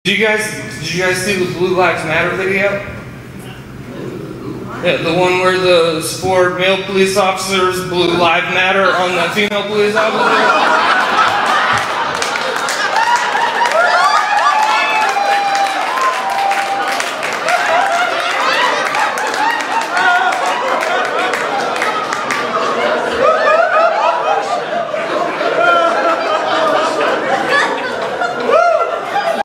Did you guys see the Blue Lives Matter video? Yeah, the one where the support male police officers, Blue Lives Matter on the female police officer.